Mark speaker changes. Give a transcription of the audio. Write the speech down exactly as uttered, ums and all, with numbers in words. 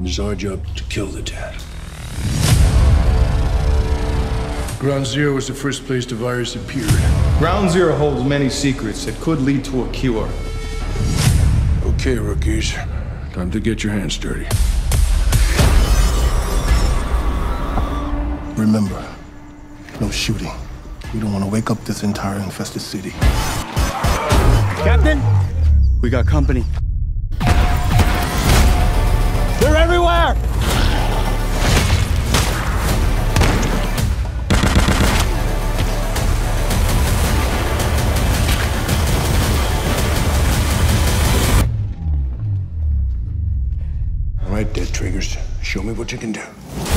Speaker 1: It's our job to kill the dad. Ground Zero was the first place the virus appeared.
Speaker 2: Ground Zero holds many secrets that could lead to a cure.
Speaker 1: Okay, rookies. Time to get your hands dirty.
Speaker 3: Remember, no shooting. We don't want to wake up this entire infested city.
Speaker 4: Captain, we got company. They're everywhere!
Speaker 1: All right, dead triggers. Show me what you can do.